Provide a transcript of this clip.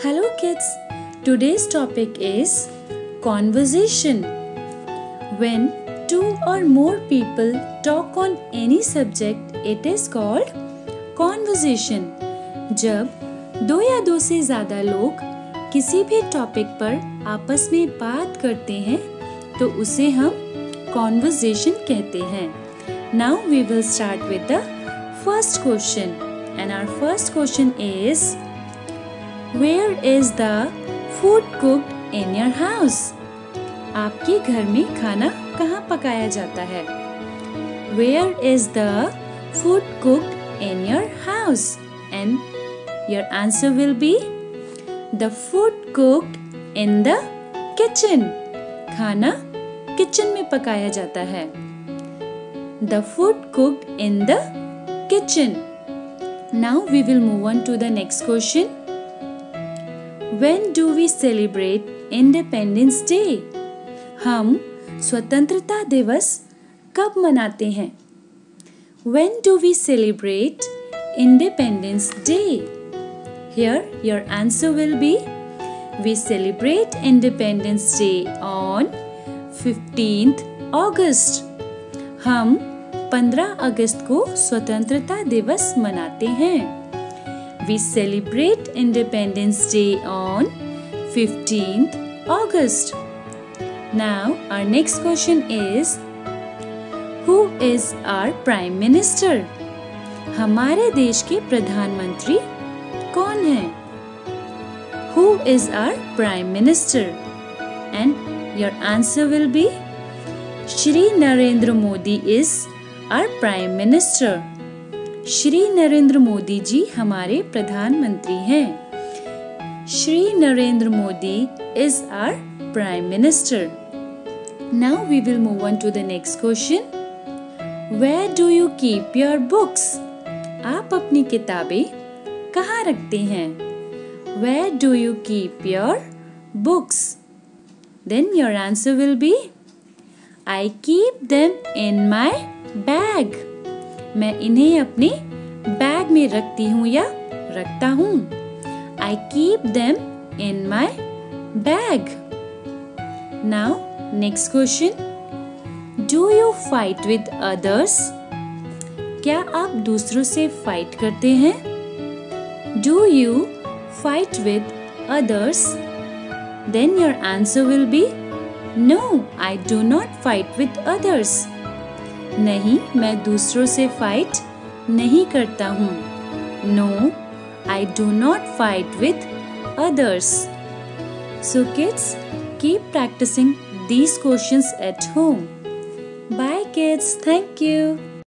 Hello kids, today's topic is conversation. When two or more people talk on any subject, it is called conversation. जब दो या दो से ज़्यादा लोग किसी भी टॉपिक पर आपस में बात करते हैं तो उसे हम conversation कहते हैं. Now we will start with the first question, and our first question is, where is the food cooked in your house? आपके घर में खाना कहाँ पकाया जाता है? Where is the food cooked in your house? And your answer will be the food cooked in the kitchen. खाना kitchen में पकाया जाता है. The food cooked in the kitchen. Now we will move on to the next question. When do we celebrate Independence Day? हम स्वतंत्रता दिवस कब मनाते हैं? When do we celebrate Independence Day? Here your answer will be, we celebrate Independence Day on 15th August. हम 15 अगस्त को स्वतंत्रता दिवस मनाते हैं. We celebrate Independence Day on 15th August. Now our next question is, who is our Prime Minister? हमारे देश के प्रधानमंत्री कौन हैं? Who is our Prime Minister? And your answer will be, Shri Narendra Modi is our Prime Minister. Shri Narendra Modi ji हमारे प्रधानमंत्री हैं. Shri Narendra Modi is our Prime Minister. Now we will move on to the next question. Where do you keep your books? आप अपनी किताबें कहाँ रखते हैं? Where do you keep your books? Then your answer will be, I keep them in my bag. मैं इन्हें अपने bag में रखती हूँ या रखता हूँ. I keep them in my bag. Now next question. Do you fight with others? क्या आप दूसरों से फाइट करते हैं? Do you fight with others? Then your answer will be, no, I do not fight with others. नहीं, मैं दूसरों से फाइट नहीं करता हूँ. No, I do not fight with others. So kids, keep practicing these questions at home. Bye kids. Thank you.